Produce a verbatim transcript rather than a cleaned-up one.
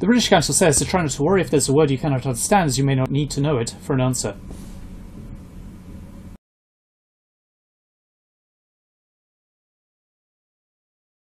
The British Council says to try not to worry if there's a word you cannot understand, as you may not need to know it for an answer.